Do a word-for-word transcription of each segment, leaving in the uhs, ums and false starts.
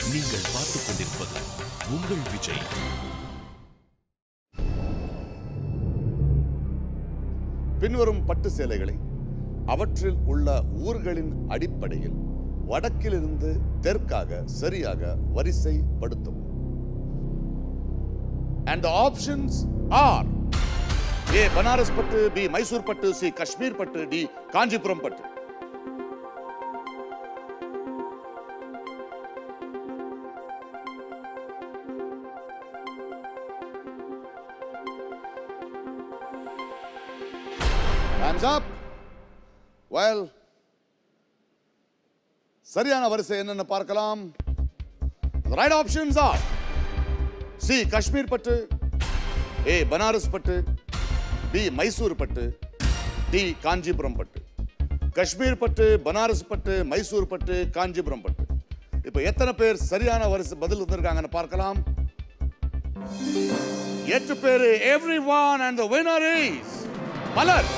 நீங்கள் பார்த்துக் கொண்டிருப்பது உங்கள் விஜய். பின்வரும் பட்டு சேலைகளை அவற்றில் உள்ள ஊர்களின் அடிப்படையில் வடக்கிலிருந்து தெற்காக சரியாக வரிசைப்படுத்தவும். And the options are A. Banaras பட்டு, B. Mysore பட்டு, C. Kashmir பட்டு, D. Kanjipuram பட்டு. Hands up. Well, சரியான வரிசை என்னன்னு பார்க்கலாம். The right options are C. Kashmir பட்டு, A. Banaras பட்டு, B. Mysore பட்டு, D. Kanjipuram பட்டு. காஷ்மீர் பட்டு, பனாரஸ் பட்டு, மைசூர் பட்டு, காஞ்சிபுரம் பட்டு. இப்போ எத்தனை பேர் சரியான வரிசை பதில் வந்திருக்காங்கன்னு பார்க்கலாம். எட்டு பேர். everyone and the winner is Malar.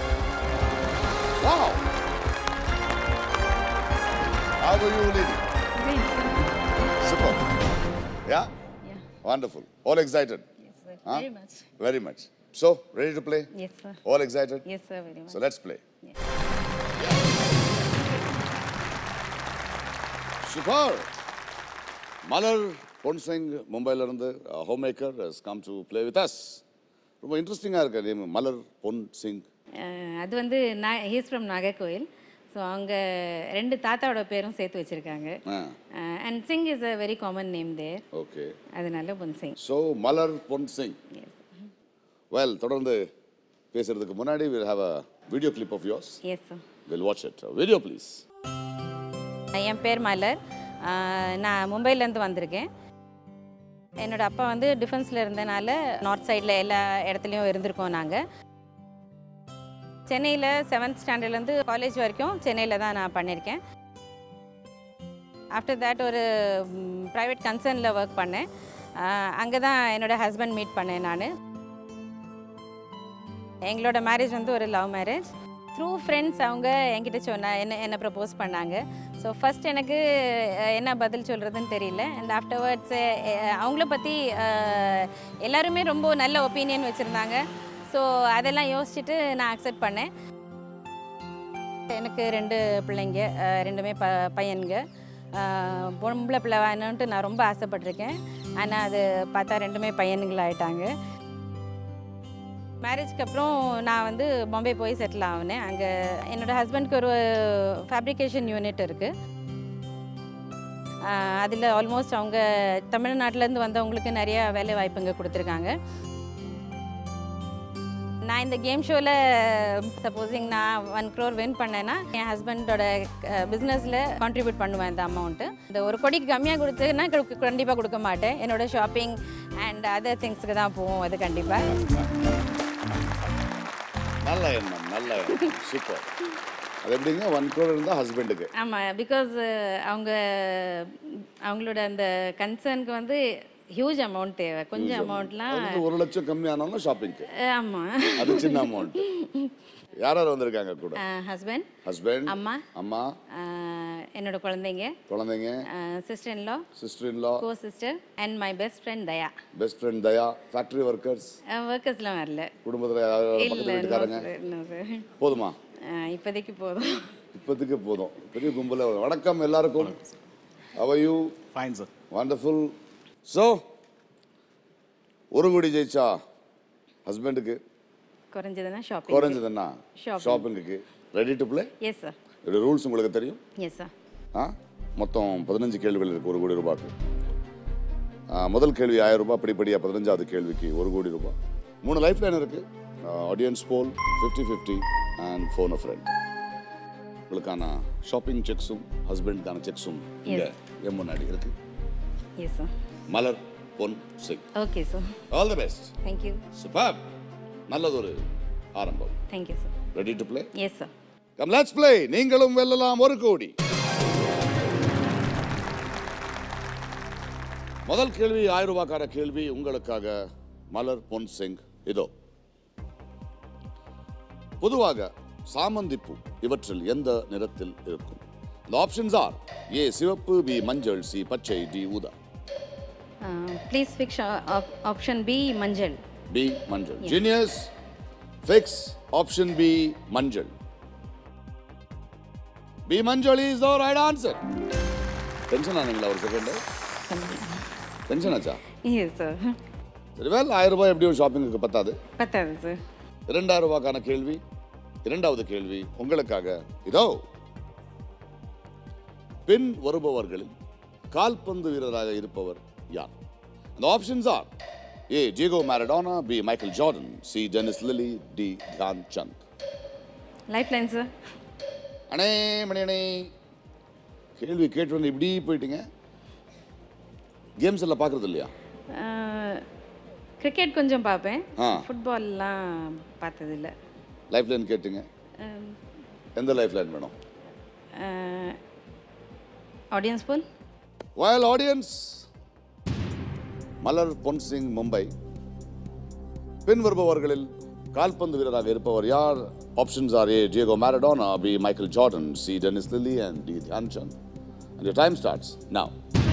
Wow. How are you, lady? Great, sir. Super. Yeah? Yeah. Wonderful. All excited? Yes, sir. Huh? Very much. Very much. So, ready to play? Yes, sir. All excited? Yes, sir. Very much. So, let's play. Yeah. Super. Malar Ponsing, Mumbai Larande, a homemaker, has come to play with us. ரொம்ப இன்ட்ரெஸ்டிங்காக இருக்க name மலர் பொன் சிங். அது வந்து நான் he's from Nagercoil. So அவங்க ரெண்டு தாத்தாவோட பேரும் சேர்த்து வச்சுருக்காங்க. And Singh is a very common name there. Okay. அதனால பொன் சிங். ஸோ மலர் பொன் சிங். வெல், தொடர்ந்து பேசுறதுக்கு முன்னாடி we'll have a video clip of yours. Yes, sir. We'll watch it. Video, please. என் பேர் மலர். நான் மும்பையிலேருந்து வந்திருக்கேன். என்னோட அப்பா வந்து டிஃபென்ஸில் இருந்தனால நார்த் சைடில் எல்லா இடத்துலையும் இருந்திருக்கோம் நாங்கள். சென்னையில் செவன்த் ஸ்டாண்டர்ட்லேருந்து காலேஜ் வரைக்கும் சென்னையில் தான் நான் பண்ணியிருக்கேன். ஆஃப்டர் தேட் ஒரு ப்ரைவேட் கன்சர்னில் ஒர்க் பண்ணேன். அங்கே தான் என்னோடய ஹஸ்பண்ட் மீட் பண்ணேன் நான். எங்களோட மேரேஜ் வந்து ஒரு லவ் மேரேஜ். த்ரூ ஃப்ரெண்ட்ஸ் அவங்க என்கிட்ட சொன்ன என்ன என்னை ப்ரப்போஸ் பண்ணாங்க. ஸோ ஃபஸ்ட் எனக்கு என்ன பதில் சொல்கிறதுன்னு தெரியல. அண்ட் ஆஃப்டர்வர்ட்ஸ் அவங்கள பற்றி எல்லாருமே ரொம்ப நல்ல ஒப்பீனியன் வச்சுருந்தாங்க. ஸோ அதெல்லாம் யோசிச்சுட்டு நான் அக்செப்ட் பண்ணேன். எனக்கு ரெண்டு பிள்ளைங்க, ரெண்டுமே ப பையனுங்க. பொம்பளை பிள்ளை வேணுன்ட்டு நான் ரொம்ப ஆசைப்பட்டிருக்கேன். ஆனால் அது பார்த்தா ரெண்டுமே பையனுங்களாயிட்டாங்க. மேரேஜ்க்கு அப்புறம் நான் வந்து பாம்பே போய் செட்டில் ஆகினேன். அங்கே என்னோடய ஹஸ்பண்ட்க்கு ஒரு ஃபேப்ரிகேஷன் யூனிட் இருக்குது. அதில் ஆல்மோஸ்ட் அவங்க தமிழ்நாட்டிலேருந்து வந்தவங்களுக்கு நிறைய வேலை வாய்ப்புங்க கொடுத்துருக்காங்க. நான் இந்த கேம் ஷோவில் சப்போஸிங் நான் ஒன் க்ரோர் வின் பண்ணேன்னா என் ஹஸ்பண்டோட பிஸ்னஸில் கான்ட்ரிபியூட் பண்ணுவேன் இந்த அமௌண்ட்டு. இந்த ஒரு கோடிக்கு கம்மியாக கொடுத்துன்னா கண்டிப்பாக கொடுக்க மாட்டேன். என்னோடய ஷாப்பிங் அண்ட் அதர் திங்ஸுக்கு தான் போவோம் அது கண்டிப்பாக. நல்ல எண்ணம், நல்ல எண்ணம். சூப்பர். அது எப்படிங்க ஒன் க்ரோர் இருந்தால் ஹஸ்பண்டுக்கு? ஆமாம், பிகாஸ் அவங்க அவங்களோட அந்த கன்சர்னுக்கு வந்து ஹியூஜ் அமௌண்ட் தேவை. கொஞ்சம் அமௌண்ட்லாம் ஒரு லட்சம் கம்மி ஆனாலும் ஷாப்பிங்க்கு. ஆமாம், அது சின்ன அமௌண்ட். யார் யார் வந்திருக்காங்க கூட? ஹஸ்பண்ட், ஹஸ்பண்ட், அம்மா, அம்மா, என்னோட குழந்தைங்க, குழந்தைங்க, sister in law, sister in law, co sister and my best friend Daya. Best friend Daya. Factory workers? ஒர்க்கர்ஸ்லாம் வரல. குடும்பத்தில் பக்கத்து வீட்டுக்காரங்க? போதுமா? இப்போதைக்கு போதும். இப்போதைக்கு போதும். பெரிய கும்பல. வணக்கம் எல்லாருக்கும். How are you? Fine, sir. Wonderful. So, ஒரு கோடி ஜெயிச்சா ஹஸ்பண்டுக்கு, குறைஞ்சதுன்னா ஷாப்பிங், குறைஞ்சதுன்னா ஷாப்பிங்குக்கு. Ready to play? Yes sir. இதோட ரூல்ஸ் உங்களுக்கு தெரியும்? Yes sir. ஆ மொத்தம் பதினஞ்சு கேள்விகள் இருக்குது ஒரு கோடி ரூபாய்க்கு. முதல் கேள்வி ஆயிரம் ரூபாய், படிப்படியாக பதினஞ்சாவது கேள்விக்கு ஒரு கோடி ரூபாய். மூணு லைஃப் லைன் இருக்குது. Audience poll, fifty fifty and phone a friend. உங்களுக்கான ஷாப்பிங் செக்ஸும் ஹஸ்பண்டுக்கான செக்ஸும் இங்கே என் முன்னாடி இருக்குது. Yes sir. Malar Pon Singh. Okay sir. All the best. Thank you. Super. நல்லதொரு ஆரம்பம். Thank you sir. Ready to play? Yes sir. Come let's play. நீங்களும் வெல்லலாம் ஒரு கோடி. முதல் கேள்வி ஆயிரம் ரூபாய்க்கான கேள்வி உங்களுக்காக. மலர் பொன் சிங் இதோ. பொதுவாக சாமந்திப்பூ இவற்றில் எந்த நிறத்தில் இருக்கும்? The options are A. சிவப்பு, B. மஞ்சள், C. பச்சை, D. ஊதா. ப்ளீஸ் ஃபிக்ஸ் ஆப்ஷன் பி மஞ்சள். B. மஞ்சள். Genius. Fix option B. மஞ்சள். B. மஞ்சள் is the right answer. Tension ஆனீங்களா ஒரு செகண்ட்? டென்ஷன் ஆச்சா? Yes sir. சரி, வேல் ஆயிரம் ரூபாய் எப்படியும் ஷாப்பிங்குக்கு பத்தாது. பத்தாது சார். இரண்டாயிரம் ரூபாய்க்கான கேள்வி, இரண்டாவது கேள்வி உங்களுக்காக இதோ. பின் வருபவர்களில் கால்பந்து வீரராக இருப்பவர் யார்? The options are A. Diego Maradona, B. Michael Jordan, C. Dennis Lilly, D. Dhyan Chand. Lifeline sir. அண்ணே மணி அண்ணே, கேள்வி கேட்டு வந்து இப்படி போயிட்டீங்க. கேம்ஸ் எல்லாம் பார்க்குறது இல்லையா? கிரிக்கெட் கொஞ்சம் பார்ப்பேன், ஆ. ஃபுட்பால்லாம் பார்த்ததில்ல. லைஃப் லைன் கேட்டுங்க. எந்த லைஃப் லைன் வேணும்? Audience poll. While audience, Malar Pon Singh Mumbai. பின் வருபவர்களில் கால்பந்து வீரராக இருப்பவர் யார்? Options are A. Diego Maradona, B. Michael Jordan, C. Dennis Lilly, and D. Dhyan Chand. And your time starts now.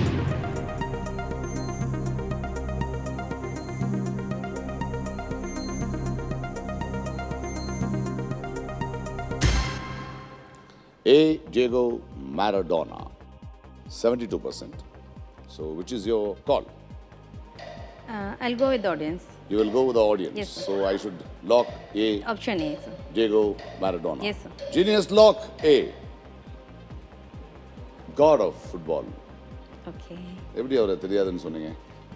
A. Diego Maradona, seventy-two percent. So, which is your call? Uh, I'll go with the audience. You will go with the audience. Yes, sir. So, I should lock A. Option A, sir. Diego Maradona. Yes, sir. Genius, lock A. God of football. Okay. எப்படி அவரை தெரியாதுன்னு சொன்னீங்க?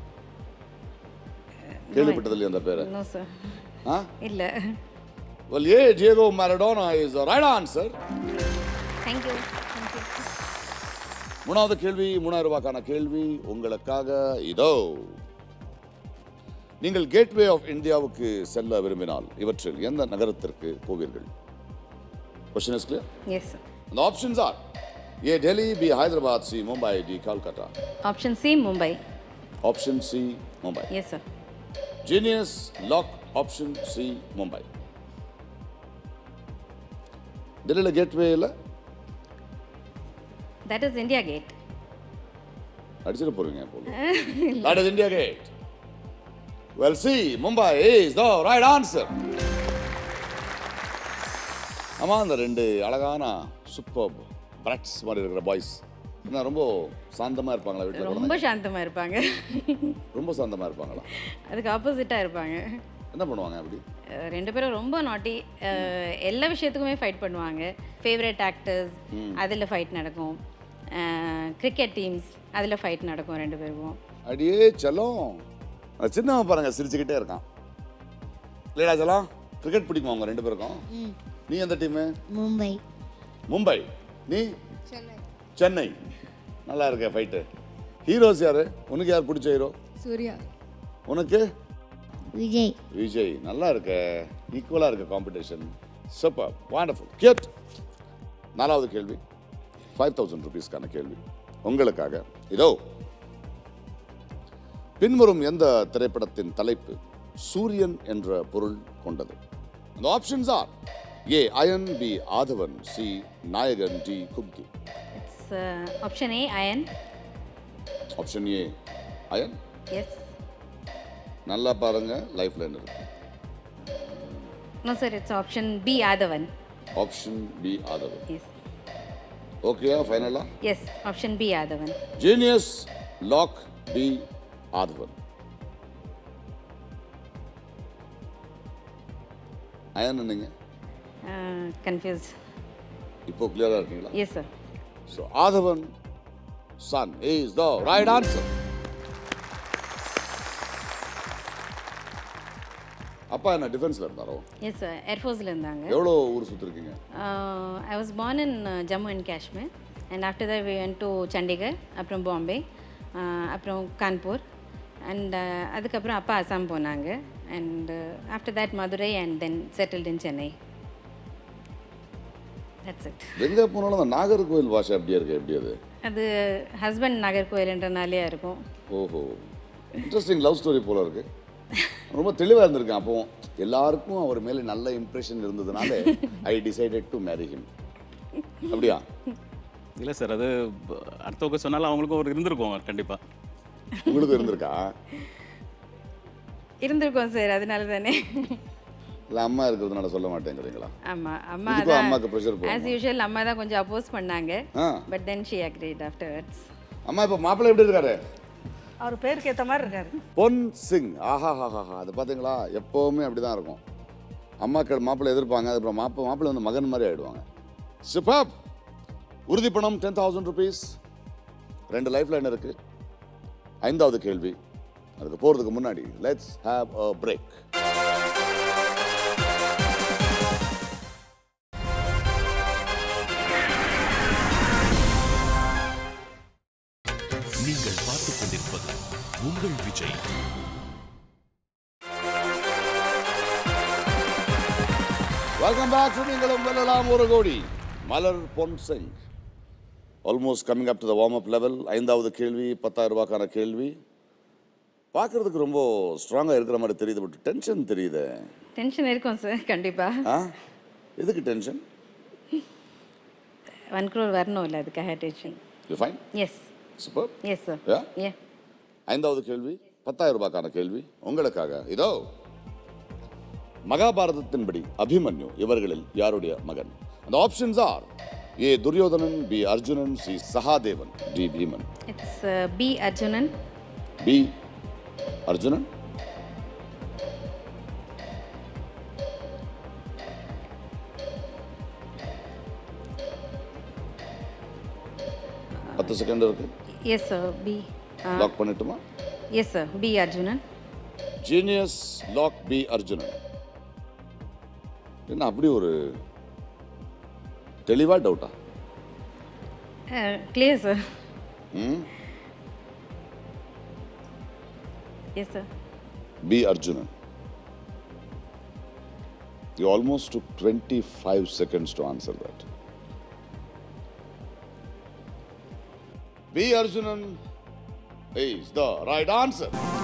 கேள்விப்பட்டதில்லையா அந்த பேரை? No, sir. ஆ? இல்ல. Well, A. Diego Maradona is the right answer. Thank you. Thank you. மூணாவது கேள்வி, மூணாயிரம் ரூபாய்க்கான கேள்வி உங்களுக்காக இதோ. நீங்கள் கேட்வே ஆஃப் இந்தியாவுக்கு செல்ல விரும்பினால் இவற்றில் எந்த நகரத்திற்கு போவீர்கள்? Question is clear? Yes, sir. The options are A. Delhi, B. Hyderabad, C. Mumbai, D. Kolkata. Option C, Mumbai. Option C. Mumbai. Yes, sir. Genius, lock option C. Mumbai. டெல்லியில் gateway இல்லை? That is India Gate. அடிச்சிட்டு போறீங்க போல. That is India Gate. Well, see, Mumbai is the right answer. ஆமா, அந்த ரெண்டு அழகான super பிராட்ஸ் மாதிரி இருக்கிற பாய்ஸ் என்ன ரொம்ப சாந்தமா இருப்பாங்களா வீட்டில்? ரொம்ப சாந்தமா இருப்பாங்க. ரொம்ப சாந்தமா இருப்பாங்களா? அதுக்கு ஆப்போசிட்டா இருப்பாங்க. என்ன பண்ணுவாங்க அப்படி? அஹ் ரெண்டு பேரும் ரொம்ப நாட்டி, எல்லா விஷயத்துக்குமே ஃபைட் பண்ணுவாங்க. ஃபேவரட் ஆக்டர்ஸ் அதில் ஃபைட் நடக்கும், கிரிக்கெட் டீம்ஸ் அதில் ஃபைட் நடக்கும் ரெண்டு பேருக்கும். அடியே செல்லம், அந்த சின்னவன் பாருங்க சிரிச்சுக்கிட்டே இருக்கான். இல்லைடா செல்லம், கிரிக்கெட் பிடிக்குமா அவங்க ரெண்டு பேருக்கும்? நீ எந்த டீமு? மும்பை. மும்பை. நீ? சென்னை. நல்லா இருக்க ஃபைட்டு. ஹீரோஸ் யாரு? உனக்கு யார் பிடிச்ச ஹீரோ? சூர்யா. உனக்கு? விஜய். விஜய். நல்லா இருக்க, ஈக்குவலாக இருக்க காம்படிஷன். Super, wonderful, cute. நாலாவது கேள்வி, ஃபைவ் தௌசண்ட் ருபீஸ்க்கான கேள்வி உங்களுக்காக இதோ. பின்வரும் எந்த திரைப்படத்தின் தலைப்பு சூரியன் என்ற பொருள் கொண்டது? அந்த options are A Ayan, B Aadhavan, C Nayakan, D Kumki. It's option A Ayan. Option A Ayan. Yes. நல்லா பாருங்க, லைஃப் லைன் இருக்கு. No sir, it's option B Aadhavan. Option B Aadhavan. Yes. ஓகேயா ஃபைனலா? Yes, option B Aadhavan. Genius, lock B Aadhavan. Ayan நீங்க கன்ஃபியூஸ். இப்போ கிளியரா இருக்கீங்களா? Yes sir. So Aadhavan sun is the right answer. அப்பா என்ன டிஃபென்ஸ்ல இருந்தாரோ? எஸ் சார், ஏர்ஃபோர்ஸில் இருந்தாங்க. எவ்வளோ ஊர் சுற்றிருக்கீங்க? I was born in Jammu and Kashmir and after that we went to Chandigarh, அப்புறம் பாம்பே, அப்புறம் கான்பூர் அண்ட் அதுக்கப்புறம் அப்பா அசாம் போனாங்க and after that Madurai and then settled in Chennai. That's it. எங்கே போனாலும் அந்த நாகர்கோவில் பாஷை அப்படியே இருக்கு. எப்படி அது? அது ஹஸ்பண்ட் நாகர்கோவில்ன்றனாலே இருக்கும். ஓஹோ, இன்ட்ரெஸ்டிங் லவ் ஸ்டோரி போல இருக்கு. ரொம்ப தெளிவாக இருந்திருக்கேன். அப்போ எல்லாருக்கும் அவர் மேலே நல்ல இம்ப்ரெஷன் இருந்ததுனால I decided to marry him. அப்படியா? இல்லை சார், அது அடுத்தவங்க சொன்னாலும் அவங்களுக்கும் ஒரு இருந்திருக்கும் கண்டிப்பாக. உங்களுக்கு இருந்திருக்கா? இருந்திருக்கோம் சார், அதனால தானே. இல்லை அம்மா இருக்கிறதுனால சொல்ல மாட்டேங்கிறீங்களா? ஆமாம், அம்மா இதுக்கும் தான் அம்மாக்கு ப்ரெஷர் ஆஸ் போகும். யூஷுவல் அம்மா தான் கொஞ்சம் அப்போஸ் பண்ணாங்க. Ah but then she agreed afterwards. அம்மா இப்போ மாப்பிள்ளை எப்படி இருக்காரு? அவர் பேருக்கு ஏற்ற மாதிரி இருக்காரு. பொன் சிங். ஆஹா ஹா ஹா அது பார்த்தீங்களா, எப்போவுமே அப்படி தான் இருக்கும். அம்மாக்கள் மாப்பிள்ளை எதிர்ப்பாங்க, அதுக்கப்புறம் மாப்பிள்ளை மாப்பிள்ளை வந்து மகன் மாதிரி ஆகிடுவாங்க. சூப்பர். உறுதி பணம் டென் தௌசண்ட் ருபீஸ். ரெண்டு லைஃப் லைன் இருக்கு. ஐந்தாவது கேள்வி. அதுக்கு போகிறதுக்கு முன்னாடி லெட்ஸ் ஹேவ் அ பிரேக். நீங்கள் பார்த்துக் கொண்டிருப்பது உங்கள் விஜய். வெல்கம் பேக் டு நீங்களும் வெல்லலாம் ஒரு கோடி. Malar Pon Singh. Almost coming up to the warm up level. ஐந்தாவது கேள்வி, பத்தாயிரம் ரூபாய்க்கான கேள்வி. பார்க்கறதுக்கு ரொம்ப ஸ்ட்ராங்காக இருக்கிற மாதிரி தெரியுது, பட் டென்ஷன் தெரியுது. டென்ஷன் இருக்கும் சார் கண்டிப்பாக. ஆ எதுக்கு டென்ஷன்? ஒன் க்ரோர் வரணும் இல்லை, அதுக்காக tension. You fine? Yes super. Yes sir. Yeah ஏ ஐந்தாவது கேள்வி, பத்தாயிரம் ரூபாய்க்கான கேள்வி உங்களுக்காக. இதோ, மகாபாரதத்தின்படி அபிமன்யு இவர்களில் யாருடைய மகன்? அந்த options are A Duryodhanan, B Arjunan, C Sahadevan, D Bheeman. It's B Arjunan. B Arjunan. பத்து செகண்ட் இருக்கு. Yes sir, B. லாக் பண்ணிட்டுமா? Yes sir, B Arjunan. Genius. Lock B Arjunan. என்ன அப்படி ஒரு தெளிவா டவுட்டா? Clear sir. Hmm yes sir. B Arjunan. You almost took twenty-five seconds to answer that. B. Arjunan is the right answer.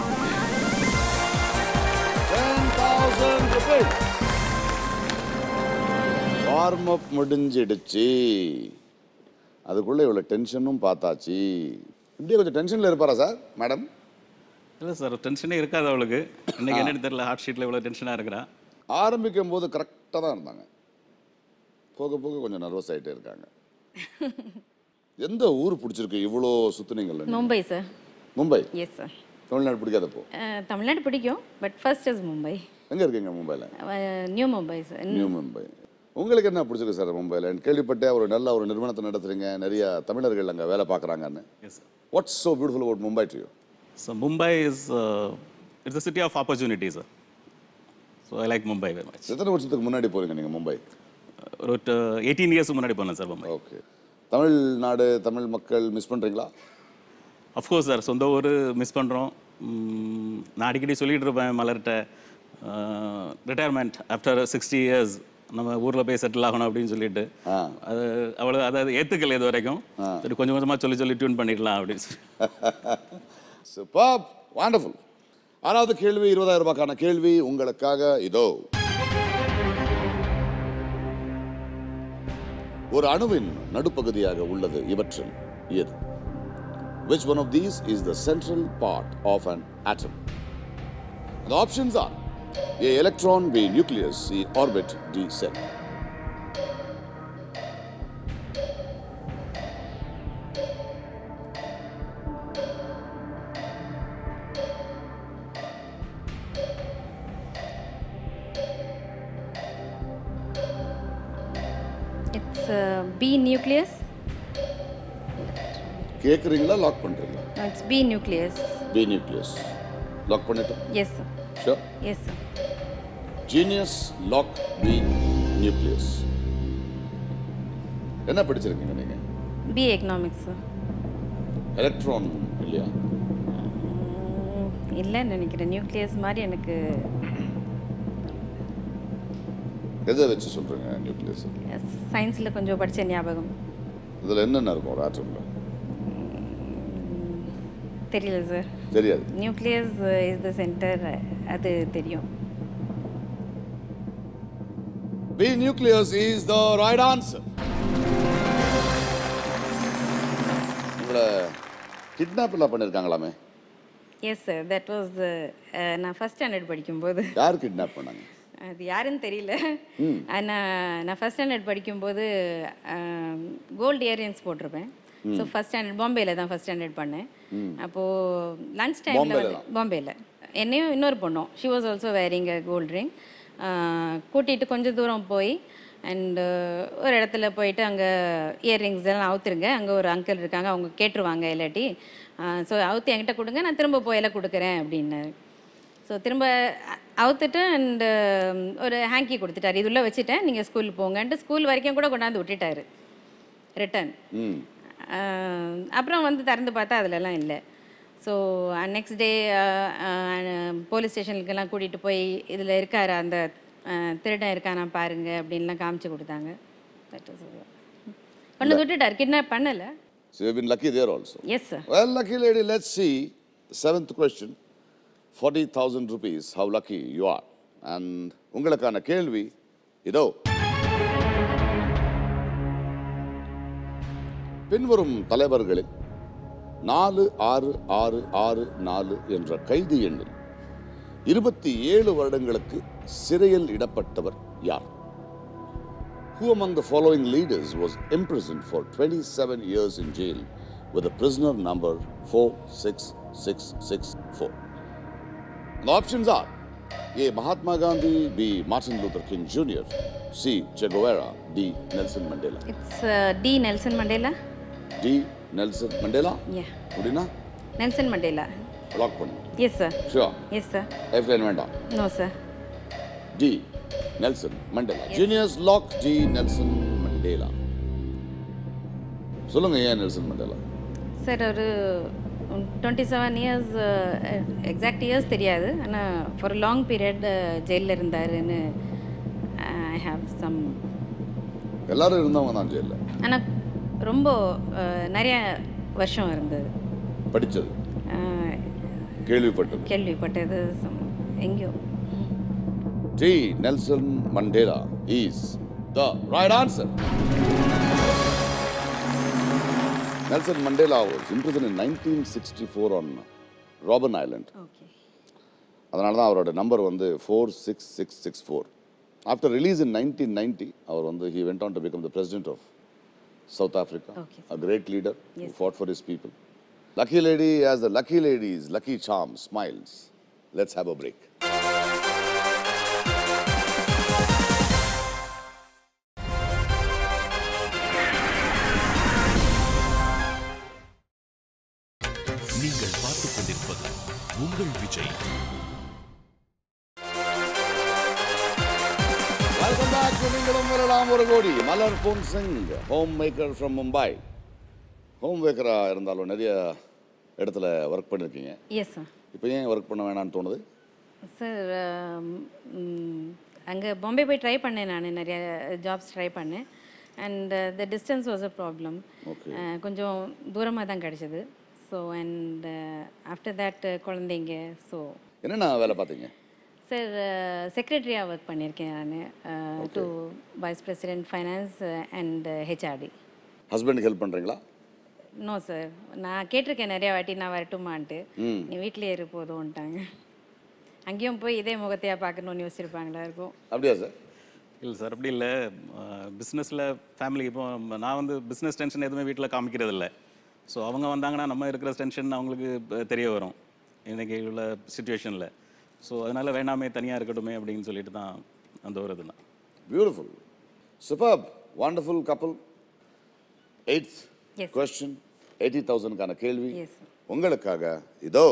ten thousand rupees. Warm up முடிஞ்சிடுச்சு. அதுக்குள்ள இவ்வளவு டென்ஷனும் பார்த்தாச்சு. இப்படியே கொஞ்சம் டென்ஷன்ல இருப்பாரா சார் மேடம்? இல்லை சார், டென்ஷனே இருக்காது அவளுக்கு. இன்னைக்கு என்னன்னு தெரியல, ஹார்ட் ஷீட்டில் இவ்வளோ டென்ஷனாக இருக்கிறா. ஆரம்பிக்கும் போது கரெக்டாக தான் இருந்தாங்க, போக போக கொஞ்சம் நர்வஸ் ஆகிட்டே இருக்காங்க. எந்த ஊர் பிடிச்சிருக்கு இவ்வளோ சுற்றுனீங்கல்ல? Mumbai sir. Mumbai. Yes sir. Tamil Nadu பிடிக்காதப்போ? தமிழ்நாடு பிடிக்கும், பட் ஃபர்ஸ்ட் இஸ் மும்பை. எங்கே இருக்கீங்க மும்பையில்? New Mumbai sir. New Mumbai. உங்களுக்கு என்ன பிடிச்சிருக்கு சார் மும்பையில்? கேள்விப்பட்டேன் ஒரு நல்ல ஒரு நிறுவனத்தை நடத்துறீங்க, நிறைய தமிழர்கள் அங்கே வேலை பார்க்குறாங்கன்னு. Yes sir. What's so beautiful about Mumbai to you? So Mumbai is it's a city of opportunity sir. So I like Mumbai very much. எத்தனை வருஷத்துக்கு முன்னாடி போகிறீங்க நீங்கள் மும்பை? ஒரு எயிட்டீன் இயர்ஸ்க்கு முன்னாடி போனேன் சார் மும்பை. ஓகே. தமிழ்நாடு, தமிழ் மக்கள் மிஸ் பண்ணுறீங்களா? அஃப்கோர்ஸ் சார், சொந்த ஊர் மிஸ் பண்ணுறோம். நான் அடிக்கடி சொல்லிகிட்டு இருப்பேன் மலர்கிட்ட, ரிட்டையர்மெண்ட் ஆஃப்டர் சிக்ஸ்டி இயர்ஸ் நம்ம ஊரில் போய் செட்டில் ஆகணும் அப்படின்னு சொல்லிட்டு. அது அவ்வளோ அதாவது ஏற்றுக்கல இது வரைக்கும். சரி, கொஞ்சம் கொஞ்சமாக சொல்லி சொல்லி டியூன் பண்ணிடலாம் அப்படின்னு சொல்லி. Super, wonderful. ஆறாவது கேள்வி, இருபதாயிரம் ரூபாய்க்கான கேள்வி உங்களுக்காக. இதோ, ஒரு அணுவின் நடுப்பகுதியாக உள்ளது இவற்றில் எது? Which one of these is the central part of an atom? The options are A. Electron, B. Nucleus, C. Orbit, D. Cell. It's uh, B nucleus. கேக்குறீங்களா லாக் பண்றீங்களா? No, it's B nucleus. B nucleus. Lock பண்ணிட்டு? Yes sir. Sure. Yes sir. Genius, lock B nucleus. என்ன படிச்சிருக்கீங்க நீங்க? B economics sir. Electron இல்லையா? இல்லைன்னு நினைக்கிறேன். Nucleus மாதிரி எனக்கு. எதை வச்சு சொல்றீங்க நியூக்ளியஸ்? சயின்ஸில் கொஞ்சம் படித்த ஞாபகம். இதில் என்னென்ன இருக்கும் ஒரு ஆட்டம்ல? தெரியல சார். தெரியாது. நியூக்ளியஸ் இஸ் த சென்டர், அது தெரியும். B nucleus is the right answer. உங்களை கிட்னாப் எல்லாம் பண்ணியிருக்காங்களாமே? எஸ் சார், தட் வாஸ் நான் ஃபஸ்ட் ஸ்டாண்டர்ட் படிக்கும்போது. யார் கிட்னாப் பண்ணாங்க? அது யாருன்னு தெரியல. ஆனால் நான் ஃபஸ்ட் ஸ்டாண்டர்ட் படிக்கும்போது கோல்டு இயரிங்ஸ் போட்டிருப்பேன். ஸோ ஃபஸ்ட் ஸ்டாண்டர்ட் பாம்பேயில் தான் ஃபஸ்ட் ஸ்டாண்டர்ட் பண்ணேன். அப்போது லன்ச் டைமில் வந்து பாம்பேயில் என்னையும் இன்னொரு பொண்ணும், she was also wearing a gold ring, கூட்டிகிட்டு கொஞ்சம் தூரம் போய் அண்டு ஒரு இடத்துல போயிட்டு அங்கே இயர்ரிங்ஸ் எல்லாம் அவுத்துருங்க, அங்கே ஒரு அங்கிள் இருக்காங்க, அவங்க கேட்டுருவாங்க இல்லாட்டி, ஸோ அவுத்து என்கிட்ட கொடுங்க, நான் திரும்ப போயில கொடுக்குறேன் அப்படின்னாரு. ஸோ திரும்ப அவுத்துட்டு அண்டு ஒரு ஹேங்கி கொடுத்துட்டாரு, இது உள்ளே வச்சுட்டேன், நீங்கள் ஸ்கூல் போங்கன்ட்டு ஸ்கூல் வரைக்கும் கூட கொண்டாந்து விட்டுட்டாரு ரிட்டன். அப்புறம் வந்து திறந்து பார்த்தா அதிலலாம் இல்லை. ஸோ நெக்ஸ்ட் டே போலீஸ் ஸ்டேஷனுக்கெல்லாம் கூட்டிகிட்டு போய் இதில் இருக்கார் அந்த திருடன் இருக்கானா பாருங்க அப்படின்லாம் காமிச்சு கொடுத்தாங்க. கொண்டு விட்டுட்டார், கிட்னாப் பண்ணலை. So you've been lucky there also. Yes, sir. Well, lucky lady, let's see. Seventh question. forty thousand rupees. How lucky you are. And உங்களுக்கான கேள்வி இதோ. பின்வரும் தலைவர்களில் நாலு ஆறு ஆறு ஆறு நாலு என்ற கைது எண்ணில் இருபத்தி ஏழு வருடங்களுக்கு சிறையில் இடப்பட்டவர் யார்? Who among the following leaders was imprisoned for twenty-seven years in jail with a prisoner number four six six six four? The options are A. Mahatma Gandhi, B. Martin Luther King Junior, C. Che Guevara, D. Nelson Mandela. It's uh, D. Nelson Mandela. D. Nelson Mandela? Yeah. Udina? Nelson Mandela. Lock பண்ணு. Yes, sir. Sure. Yes, sir. F N வேண்டாம். No, sir. D. Nelson Mandela. Yes. Genius lock D. Nelson Mandela. சொல்லுங்க ஏன் Nelson Mandela? Sir ஒரு twenty seven years exact years தெரியாது, ஆனால் for long period ஜெயிலில் இருந்தாருன்னு I have some. எல்லாரும் இருந்தவங்க தான் ஜெயிலில், ஆனால் ரொம்ப நிறைய வருஷம் இருந்தது. படித்தது கேள்விப்பட்டது கேள்விப்பட்டது எங்கேயோ. T. Nelson Mandela is the right answer. Nelson Mandela was imprisoned in nineteen sixty-four on Robben Island. Okay. அதனால தான் அவரோட நம்பர் வந்து four six six six four. After release in nineteen ninety, அவர் வந்து he went on to become the president of South Africa. Okay. A great leader. Yes. Who fought for his people. Lucky lady, as the lucky lady's lucky charm smiles. Let's have a break. நீங்கள் பார்த்துக் கொண்டிருப்பது உங்கள் Vijay. Welcome back to நீங்களும் வரலாம் ஒரு கோடி. Malar Pon Singh, homemaker from Mumbai. Home மேக்கராக இருந்தாலும் நிறைய இடத்துல ஒர்க் பண்ணியிருக்கீங்க. Yes sir. இப்போ ஏன் ஒர்க் பண்ண வேணான்னு தோணுது? சார் அங்கே பாம்பே போய் ட்ரை பண்ணேன், நான் நிறைய ஜாப்ஸ் ட்ரை பண்ணேன். And the distance was a problem. கொஞ்சம் தூரமாக தான் கிடச்சிது. ஸோ அண்ட் ஆஃப்டர் தேட் குழந்தைங்க. ஸோ என்னென்ன வேலை பார்த்தீங்க? சார் செக்ரட்டரியாக ஒர்க் பண்ணியிருக்கேன் நான், to vice president finance and HRD. ஹஸ்பண்டுக்கு ஹெல்ப் பண்ணுறீங்களா? நோ சார், நான் கேட்டிருக்கேன் நிறையா வாட்டி நான் வரட்டுமான்ட்டு. நீ வீட்டிலே இரு போதும்ட்டாங்க. அங்கேயும் போய் இதே முகத்தையாக பார்க்கணுன்னு யோசிச்சிருப்பாங்களா இருக்கும். அப்படியா சார்? இல்லை சார், அப்படி இல்லை. பிஸ்னஸில் ஃபேமிலி இப்போ நான் வந்து பிஸ்னஸ் டென்ஷன் எதுவுமே வீட்டில் காமிக்கிறது இல்லை. ஸோ அவங்க வந்தாங்கன்னா நம்ம இருக்கிற டென்ஷன் அவங்களுக்கு தெரிய வரும் இன்றைக்கி உள்ள சுச்சுவேஷனில். ஸோ அதனால் வேணாமே தனியாக இருக்கட்டுமே அப்படின்னு சொல்லிட்டு தான் அந்த ஒரு இதுதான். பியூட்டிஃபுல், சூப்பர்ப், வண்டர்ஃபுல் கப்பல். எயிட்த் கொஸ்டின், எயிட்டி தௌசண்ட்கான கேள்வி உங்களுக்காக இதோ.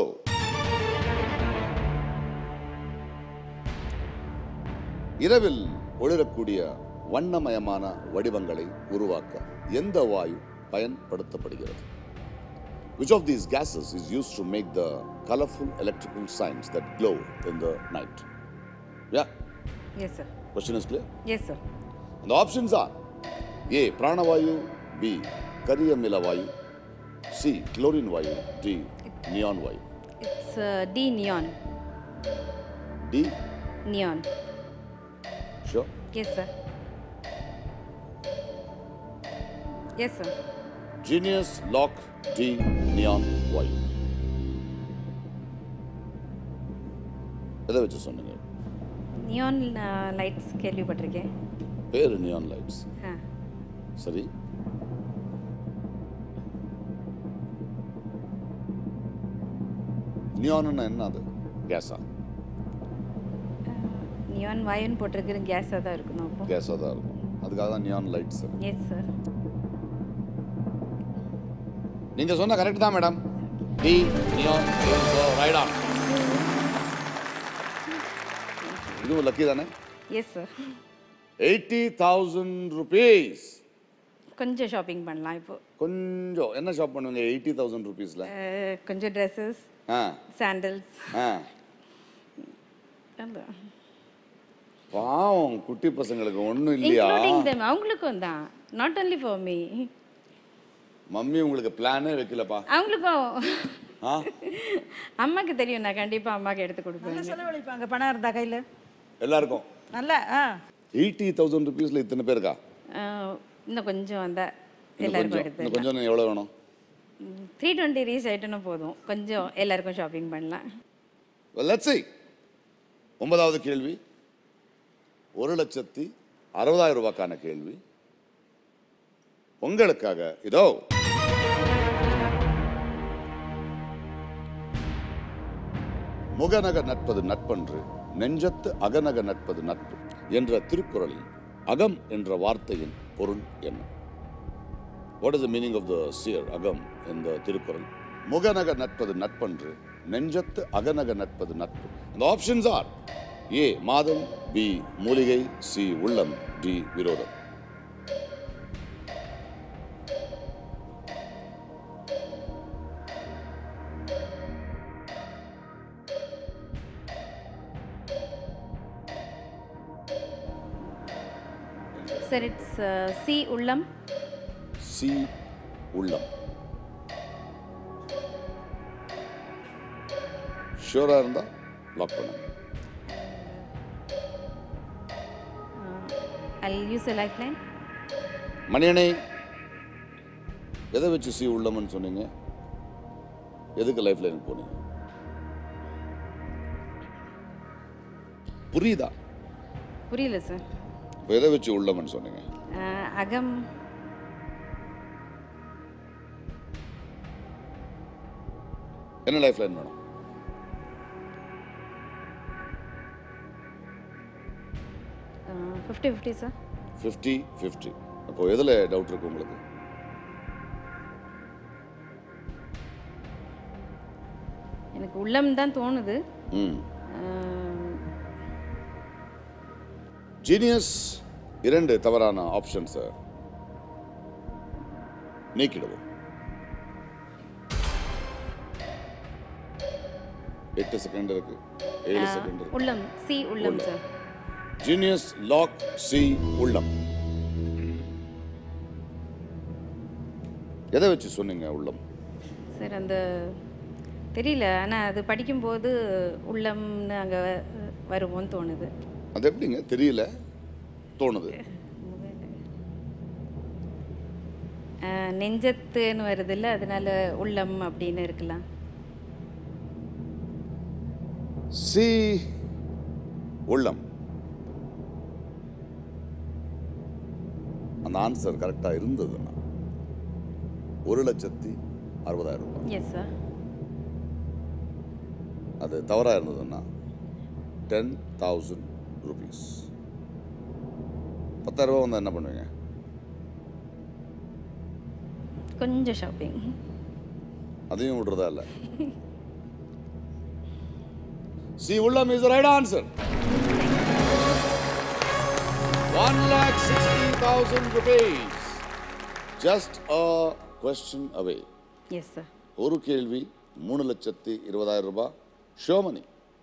இரவில் ஒளிரக்கூடிய வண்ணமயமான வடிவங்களை உருவாக்க எந்த வாயு பயன்படுத்தப்படுகிறது? Which of these gases is used to make the colorful electrical signs that glow in the night? Yeah? Yes, sir. Question is clear? Yes, sir. And the options are A. Pranavayu, B. Kariyamila Vayu, C. Chlorine Vayu, D. Neon Vayu. It's uh, D. Neon. D. Neon. Sure? Yes, sir. Yes, sir. Genius, Lock, D, Neon, Y. எதை வச்சு சொன்னீங்க? Neon lights கேள்விப்பட்டிருக்கேன். பேரு neon lights. ஆ சரி. நியான்னா என்ன அது? கேஸா? Neon வாயுன்னு போட்டிருக்கிற கேஸாக தான் இருக்கணும். அப்போ கேஸாக தான் இருக்கும். அதுக்காக தான் நியான் லைட்ஸ். Yes sir. நீங்க சொன்ன கரெக்ட் தான் madam. D neon right on. இதுவும் லக்கி தானே? Yes sir. Eighty thousand rupees. கொஞ்சம் ஷாப்பிங் பண்ணலாம் இப்போ. கொஞ்சம் என்ன ஷாப் பண்ணுவீங்க எயிட்டி தௌசண்ட் ருபீஸில்? கொஞ்சம் ட்ரெஸ்ஸஸ், ஆ சாண்டல்ஸ். ஆ பாவம் குட்டி பசங்களுக்கு ஒன்றும் இல்லையா? அவங்களுக்கும் தான், not only for me. Mummy உங்களுக்கு பிளானே வைக்கலப்பா. அவங்களுக்கும் ஆ அம்மாக்கு தெரியும், நான் கண்டிப்பாக அம்மாக்கு எடுத்து கொடுப்பேன். செலவழிப்பாங்க பணம் இருந்தா கையில் எல்லாருக்கும். நல்லா ஆ எயிட்டி தௌசண்ட் ருபீஸில் இத்தனை பேருக்கா? இன்னும் கொஞ்சம் வந்தா இன்னும் எல்லாருக்கும் கொஞ்சம் எடுத்து. இன்னும் கொஞ்சம் எவ்வளோ வேணும்? த்ரீ டுவெண்ட்டி ரீச் ஆயிட்டுன்னு போதும், கொஞ்சம் எல்லாருக்கும் ஷாப்பிங் பண்ணலாம். Let's see. ஒன்பதாவது கேள்வி ஒரு லட்சத்தி அறுபதாயிரம் ரூபாய்க்கான கேள்வி உங்களுக்காக. இதோ முகநக நட்பது நட்பன்று, நெஞ்சத்து அகநக நட்பது நட்பு என்ற திருக்குறளில் அகம் என்ற வார்த்தையின் பொருள் என்ன? What is the meaning of the seer agam in the Thirukkural? முகநக நட்பது நட்பன்று, நெஞ்சத்து அகநக நட்பது நட்பு. The options are A மாதம், B மூலிகை, C உள்ளம், D விரோதம். Sir, it's uh, C உள்ளம். C உள்ளம். ஷூரா இருந்தா லாக் பண்ணுங்க. I'll use a lifeline. மணியணை எதை வச்சு சி உள்ளம்னு சொன்னீங்க? எதுக்கு லைஃப் லைனுக்கு போனீங்க? புரியுதா? புரியல சார். இப்போ எதை வச்சு உள்ளம்னு சொன்னீங்க? அகம். என்ன லைஃப் லைன் வேணும்? Fifty fifty sir. Fifty fifty. அப்போ எதில் டவுட் இருக்கு உங்களுக்கு? எனக்கு உள்ளம் தான் தோணுது. ம். ஜீனியஸ் இரண்டு தவறான ஆப்ஷன்ஸை நீக்கிடுவோம். எட்டு செகண்ட் இருக்கு, ஏழு செகண்ட் இருக்கு. உள்ளம், சி உள்ளம் சார். ஜீனியஸ், லாக், சி உள்ளம். எதை வச்சு சொன்னீங்க உள்ளம்? சார் அந்த தெரியல, ஆனால் அது படிக்கும்போது உள்ளம்னு அங்கே வருவோன்னு தோணுது. அது எப்படிங்க தெரியல தோணுது? நெஞ்சத்துன்னு வருது இல்லை, அதனால உள்ளம் அப்படின்னு இருக்கலாம். சி உள்ளம். அந்த ஆன்சர் கரெக்டாக இருந்ததுன்னா ஒரு லட்சத்தி அறுபதாயிரம் ரூபாய். Yes sir. அது தவறாக இருந்ததுன்னா டென் தௌசண்ட் ருபீஸ். பத்தாயிரம் ரூபா வந்தால் என்ன பண்ணுவீங்க? கொஞ்சம் ஷாப்பிங். அதையும் விடுறதா இல்லை. சி உள்ளம் is right answer. one lakh sixty thousand rupees. Just a question away. Yes sir. ஒரு கேள்வி மூணு லட்சத்தி இருபதாயிரம் ரூபாய் ஷோமணி.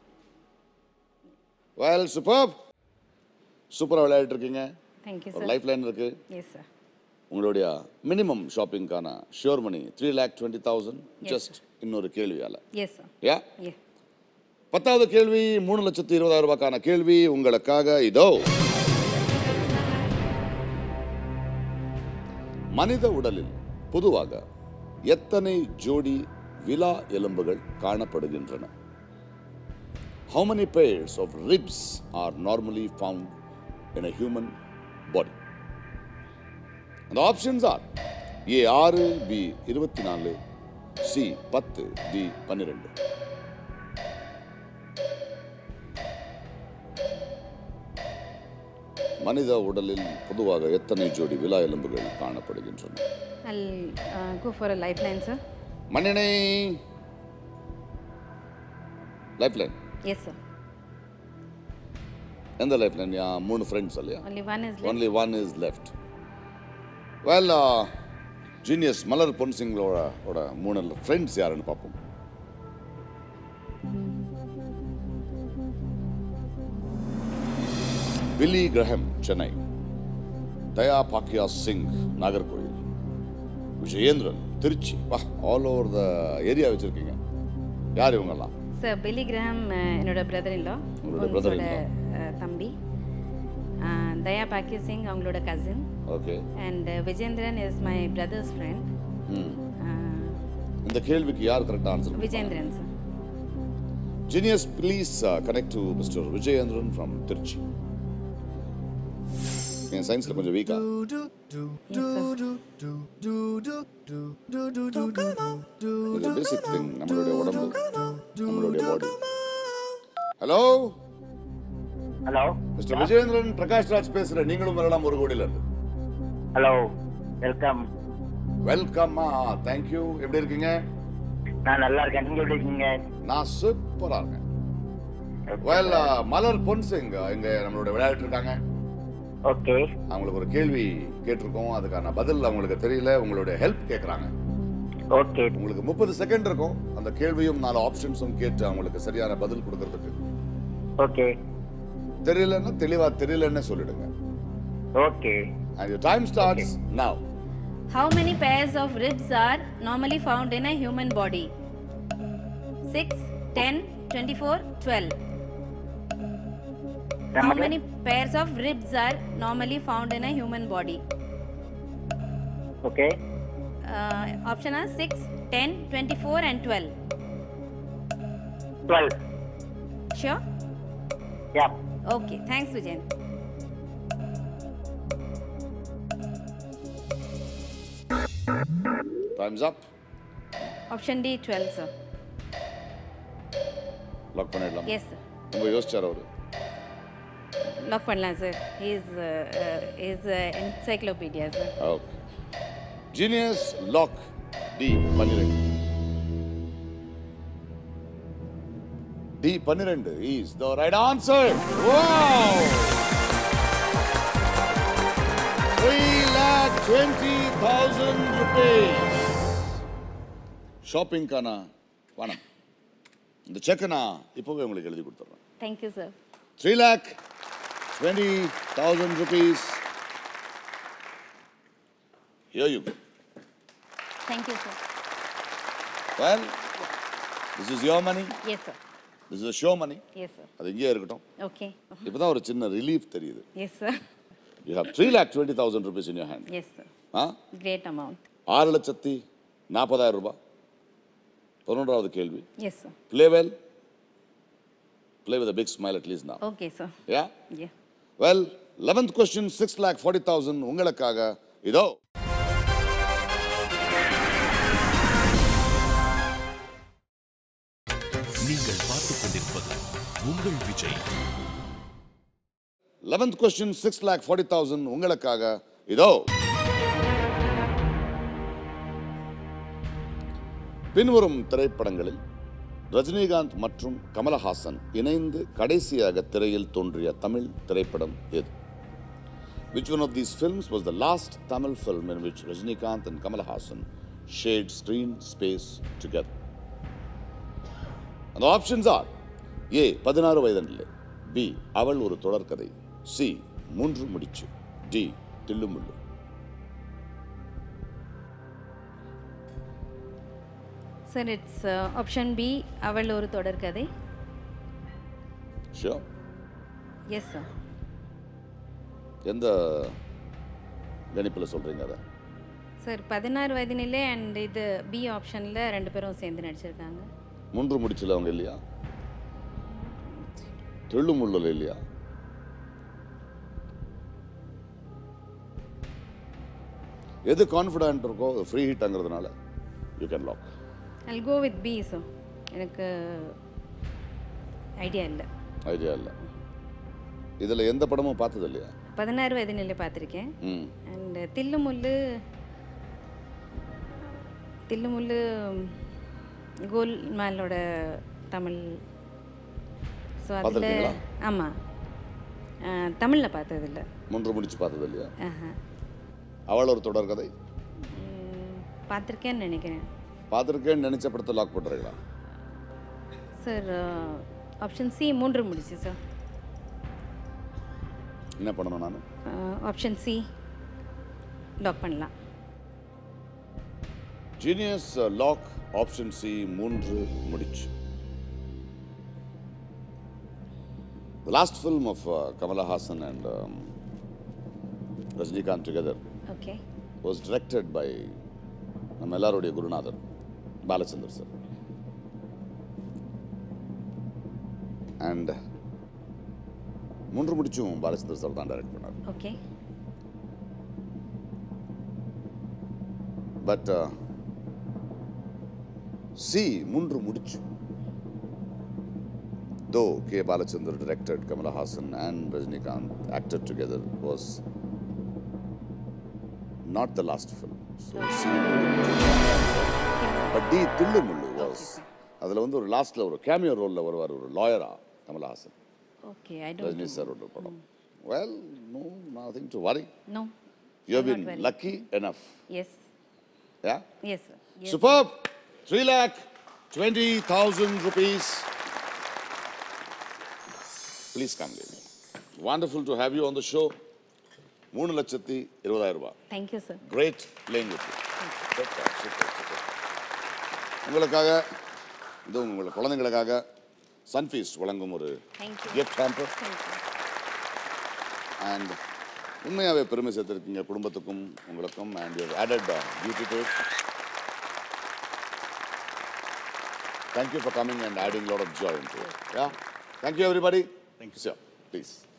Well super. சூப்பராக விளையாடிட்டு இருக்கீங்க. தேங்க்யூ ஒரு சார். லைஃப் லைன் இருக்கு. Yes sir. உங்களுடைய மினிமம் ஷாப்பிங்கான sure money three lakh twenty thousand just இன்னொரு கேள்வியால். S sir. யா ஏ பத்தாவது கேள்வி மூணு லட்சத்தி இருபதாயிரம் ரூபாய்க்கான கேள்வி உங்களுக்காக. இதோ மனித உடலில் பொதுவாக எத்தனை ஜோடி விலா எலும்புகள் காணப்படுகின்றன? How many pairs of ribs are normally found in a human body? And the options are A ஆறு, B இருபத்தி நாலு, C பத்து, D பன்னிரண்டு. மனித உடலில் பொதுவாக எத்தனை ஜோடி விலா எலும்புகள் காணப்படுகின்றன? I'll uh, go for a lifeline, sir. மணியனை லைஃப்லைன். Yes, sir. எந்த லைஃப்லைன்? யா மூணு ஃப்ரெண்ட்ஸ் இல்லையா? Only one is left. Only one is left. Well, uh, genius Malar பொன்சிங்களோட ஓட மூணு ஃப்ரெண்ட்ஸ் யாருன்னு பார்ப்போம். வில்லி கிரஹம் சென்னை, தயா பாக்கியா சிங் நாகர்கோவில், விஜயேந்திரன் திருச்சி. வா, ஆல் ஓவர் த ஏரியா வச்சிருக்கீங்க. யார் இவங்கெல்லாம்? சார் பில்லி கிரஹாம் என்னோட பிரதர் இல்லா, உங்களோட brother-in-law. தம்பி. அஹ், தயா பாக்கிய சிங் அவங்களோட cousin. Okay. And Vijendran is my brother's friend. இந்த கேள்விக்கு யார் கரெக்டாக answer? Vijendran sir. Genius, please uh, connect to Mister Vijayendran from Tirchi. என் சயின்ஸில் கொஞ்சம் வீக்கா. இது பேசிக் திங், நம்மளுடைய உடம்பு, நம்மளுடைய body. Hello hello mister Vijayendran, Prakash Raj பேசுகிறேன். நீங்களும் வரலாம் ஒரு கோடியில இருந்து. Hello welcome. வெல்கம்மா, தேங்க்யூ. எப்படி இருக்கீங்க? நான் நல்லா இருக்கேன். நீங்க எப்படி இருக்கீங்க? நான் சூப்பரா இருக்கேன். வெல், மலர் பொன்சிங் இங்க நம்மளோட விளையாட்டு இருக்காங்க. ஓகே. அவங்களுக்கு ஒரு கேள்வி கேட்டிருக்கோம், அதுக்கான பதில் அவங்களுக்கு தெரியல, உங்களுடைய ஹெல்ப் கேட்குறாங்க. ஓகே. உங்களுக்கு முப்பது செகண்ட் இருக்கும், அந்த கேள்வியும் நாலு ஆப்ஷன்ஸும் கேட்டு அவங்களுக்கு சரியான பதில் கொடுக்கறதுக்கு. ஓகே. தெரியலன்னா தெளிவா தெரியலன்னு சொல்லிடுங்க. Okay. And your time starts now. How many pairs of ribs are normally found in a human body? six, ten, twenty-four, twelve. How many pairs of ribs are normally found in a human body? Okay. Uh, option are six, ten, twenty-four and twelve. twelve. Sure? Yeah. Okay, thanks Vijayan. Time's up. Option D, twelve, sir. Lock பண்ணிடலாம். Yes, sir. ரொம்ப யோசிச்சார் அவரு. Lock பண்ணலாம் sir. He is uh, uh, he is uh, encyclopedia, sir. Okay. Genius lock D பன்னிரெண்டு. D பன்னிரெண்டு is the right answer. Wow! three lakh twenty thousand rupees. ஷாப்பிங்கான பணம். இந்த check நான் இப்போவே உங்களுக்கு எழுதி கொடுத்துறேன். Thank you, sir. three lakh twenty thousand rupees. Here you go. Thank you, sir. Well, this is your money. Yes, sir. This is a show money. Yes, sir. அது இங்கே இருக்கட்டும். Okay. இப்போதான் ஒரு சின்ன ரிலீஃப் தெரியுது. Yes, sir. You have three lakh twenty thousand rupees in your hand. Yes, sir. Ah? Great amount. ஆறு லட்சத்தி நாற்பதாயிரம் ரூபாய். பதினொன்றாவது கேள்வி. Yes, sir. Play well. Play with a big smile at least now. Okay, sir. Yeah? Yeah. Well, eleventh question, six lakh forty thousand உங்களுக்காக இதோ. நீங்கள் பார்த்துக் கொண்டிருப்பது உங்கள் Vijay. eleventh question, six lakh forty thousand உங்களுக்காக இதோ. பின்வரும் திரைப்படங்களில் ரஜினிகாந்த் மற்றும் கமலஹாசன் இணைந்து கடைசியாக திரையில் தோன்றிய தமிழ் திரைப்படம் எது? Which one of these films was the last Tamil film in which Rajinikanth and Kamal Hassan shared screen space together? And the options are A. பதினாறு வயதனிலே, B. அவள் ஒரு தொடர்கதை, C. மூன்று முடிச்சு, D. தில்லுமுள்ளு. Sir, it's uh, option B, அவள் ஒரு தொடர்கதை. Sure? Yes, sir. எந்த கணிப்பில் சொல்றீங்க அதை? சார் பதினாறு வயதினிலே அண்ட் இது பி ஆப்ஷனில் ரெண்டு பேரும் சேர்ந்து நடிச்சிருக்காங்க. மூன்று முடிச்சில் அவங்க இல்லையா? தெள்ளு முள்ளல் இல்லையா? எது கான்ஃபிடென்ட் இருக்கோ ஃப்ரீ ஹிட்ங்கிறதுனால you can lock. I'll go with B sir. எனக்கு ஐடியா இல்லை. ஐடியா இல்லை. இதில் எந்த படமும் பார்த்தது இல்லையா? பதினாறு வயதினிலே பார்த்துருக்கேன். ம் அண்ட் தில்லுமுல்லு தில்லுமுல்லு கோல்மாலோட தமிழ். ஸோ அதில் பார்த்துருக்கீங்களா? ஆமாம், தமிழில் பார்த்தது இல்லை. மூன்று முடிச்சு பார்த்தது இல்லையா? ஆஹா, அவள் ஒரு தொடர் கதை ம், பார்த்துருக்கேன்னு நினைக்கிறேன். பார்த்துருக்கேன்னு நினைச்ச படத்தை லாக் பண்ணுறீங்களா? சார் ஆப்ஷன் சி மூன்று முடிச்சு சார். என்ன பண்ணணும் நான்? ஆப்ஷன் சி லாக் பண்ணலாம். Genius lock option C Moondru Mudichu. The last film of uh, Kamala Hassan and um, Rajinikanth together okay. was directed by நம்ம எல்லாருடைய குருநாதர் பாலச்சந்தர் சார். அண்ட் மூன்று முடிச்சும் பாலச்சந்தர் சார் தான் டைரக்ட் பண்ணார். ஓகே. But C Moondru Mudichu, though K. Balachandar directed, Kamala Hassan and Rajinikanth acted together, was not the last film. So C. But D. Tillumullu was. அதில் வந்து ஒரு லாஸ்ட்டில் ஒரு கேமியோ ரோலில் வருவார், ஒரு லாயரா Kamal Haasan. Okay. I don't Rajini sir ஒரு படம். Well, no, nothing to worry. No. You have been lucky enough. Yes. Yeah? Yes sir. Superb. three lakh twenty thousand rupees. Please come, lady. Wonderful to have you on the show. மூணு லட்சத்தி இருபதாயிரம் ரூபாய். Thank you sir. Great playing with you. Super, super, super. உங்களுக்காக இது உங்கள் குழந்தைங்களுக்காக சன்ஃபீஸ்ட் வழங்கும் ஒரு தேங்க்யூ. gift hamper. And உண்மையாகவே பெருமை சேர்த்திருக்கீங்க குடும்பத்துக்கும் உங்களுக்கும். And you have added uh, beauty to it. Thank you for coming and adding a lot of joy into it. Yeah. Thank you, everybody. Thank you. Sure. Please.